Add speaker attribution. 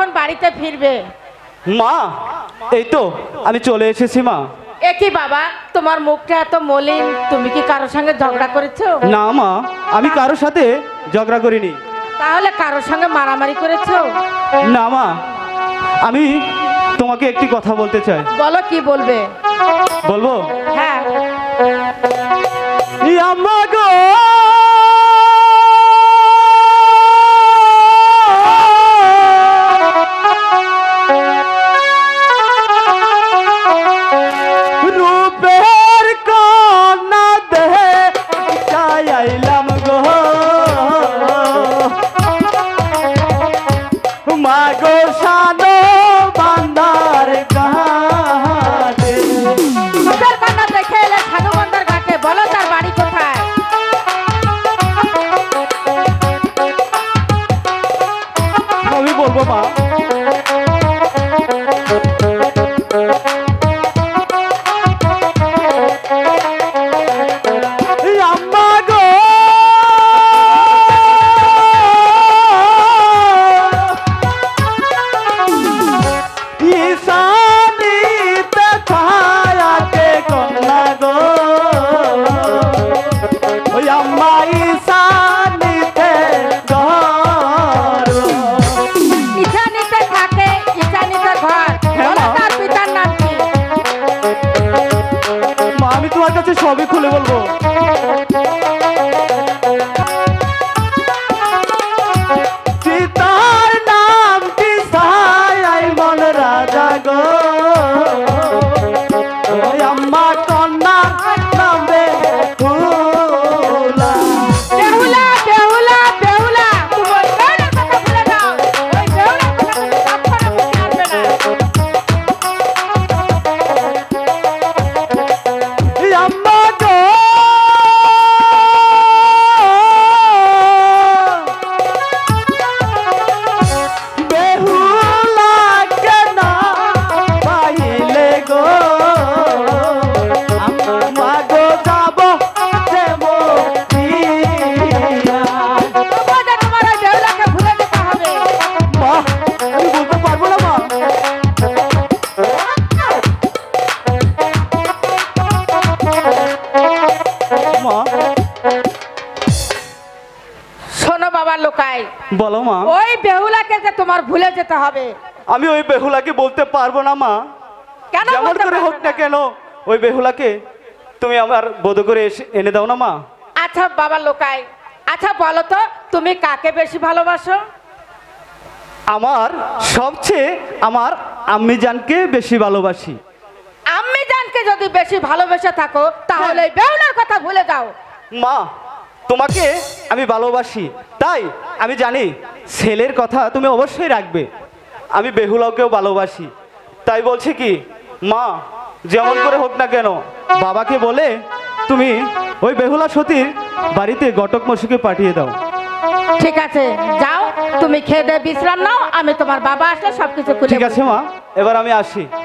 Speaker 1: কখন বাড়িতে ফিরবে?
Speaker 2: মা এই তো আমি চলে এসেছি মা।
Speaker 1: একই বাবা, তোমার মুখটা এত মলিন, তুমি কি কারোর সঙ্গে ঝগড়া করেছো?
Speaker 2: না মা, আমি কারোর সাথে ঝগড়া করিনি।
Speaker 1: তাহলে কারোর সঙ্গে মারামারি করেছো?
Speaker 2: না মা, আমি তোমাকে একটি কথা বলতে চাই।
Speaker 1: বলো, কি বলবে?
Speaker 2: বলবো?
Speaker 1: হ্যাঁ।
Speaker 2: আম্মা গো, রূপের কন্যা দেহে চাইলাম গো, মা গো সানো বান্দার ঘাটে।
Speaker 1: রূপের কন্যা দেখে এলে সাধু বান্দার ঘাটে, বলো তার বাড়ি কোথায়?
Speaker 2: আমি বলবো মা। আম্মা গো, ঈশানীতে ছায়াতে কন্যা গো, ওই আম্মা ঈশানীতে ঘর।
Speaker 1: ঈশানীতে থাকে, ঈশানীতে ঘর, বলো তার পিতার নাম কি?
Speaker 2: মা আমি তোমার কাছে সবই খুলে বলবো। পিতার নাম কি সাই মন রাজা গো, ওই আম্মা কন্যা নাম বেহুলা।
Speaker 1: বেহুলা, বেহুলা, বেহুলা, তুমি ওই বেহুলার কথা ভুলে যাও। ওই বেহুলার কথা তুমি কখনো মুখে আনবে না।
Speaker 2: আম্মা গো, বেহুলা কেন পাইলে গো, আম্মা গো যাব দেবরিয়া।
Speaker 1: তোমাদের তোমার ওই বেহুলাকে ভুলে যেতে হবে।
Speaker 2: মা আমি বলতে পারবো না মা। মা
Speaker 1: শোনো বাবা লোকাই,
Speaker 2: বলো মা।
Speaker 1: ওই বেহুলাকে যে তোমার ভুলে যেতে হবে।
Speaker 2: আমি ওই বেহুলাকে বলতে পারবো না মা।
Speaker 1: কেন
Speaker 2: যেমন
Speaker 1: বলতে
Speaker 2: করে হোক
Speaker 1: পারবে
Speaker 2: না
Speaker 1: না?
Speaker 2: কেন ওই বেহুলাকে তুমি আমার বোধ করে এনে দাও না মা।
Speaker 1: আচ্ছা বাবা লোকাই, আচ্ছা বলো তো, তুমি কাকে বেশি ভালোবাসো?
Speaker 2: আমার সবচেয়ে আমার আম্মি জানকে বেশি ভালোবাসি।
Speaker 1: আম্মি জানকে যদি বেশি ভালোবেসে থাকো, তাহলে এই বেহুলার কথা ভুলে যাও।
Speaker 2: মা তোমাকে আমি ভালোবাসি, তাই আমি জানি ছেলের কথা তুমি অবশ্যই রাখবে। আমি বেহুলাকেও ভালোবাসি, তাই বলছি কি মা, যেমন করে হোক না কেন বাবাকে বলে তুমি ওই বেহুলা সতীর বাড়িতে ঘটক মশাইকে পাঠিয়ে দাও।
Speaker 1: ঠিক আছে, যাও, তুমি খেয়ে দিয়ে বিশ্রাম নাও, আমি তোমার বাবা আসলে সবকিছু খুলে
Speaker 2: ঠিক আছে মা, এবার আমি আসি।